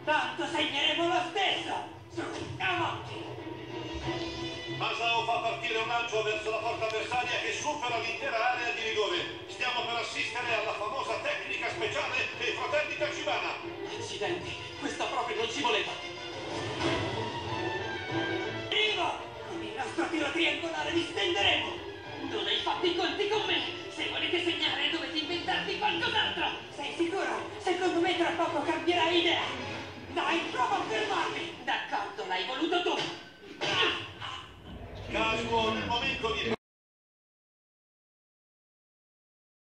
Tanto segneremo lo stesso! Su, avanti! Masao fa partire un lancio verso la porta avversaria che supera l'intera area di rigore. Stiamo per assistere alla famosa tecnica speciale dei fratelli Tachibana. Accidenti, questa proprio non ci voleva! Arrivo! Con il nostro tiro triangolare vi stenderemo! Non hai fatto i conti con me! Se volete segnare dovete inventarvi qualcos'altro! Sei sicuro? Secondo me tra poco cambierai idea! Dai, prova a fermarmi! D'accordo, l'hai voluto tu! Casuo, nel momento di...